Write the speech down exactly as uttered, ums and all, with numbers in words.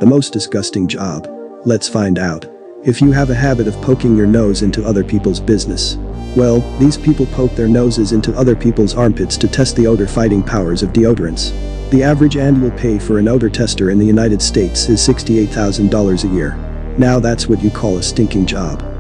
The most disgusting job. Let's find out. If you have a habit of poking your nose into other people's business. Well, these people poke their noses into other people's armpits to test the odor-fighting powers of deodorants. The average annual pay for an odor tester in the United States is sixty-eight thousand dollars a year. Now that's what you call a stinking job.